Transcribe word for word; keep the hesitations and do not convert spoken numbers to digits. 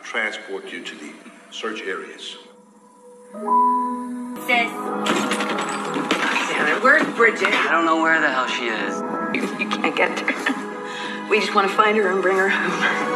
transport you to the search areas. Sis. Damn it, where's Bridget? I don't know where the hell she is. You, you can't get her. We just want to find her and bring her home.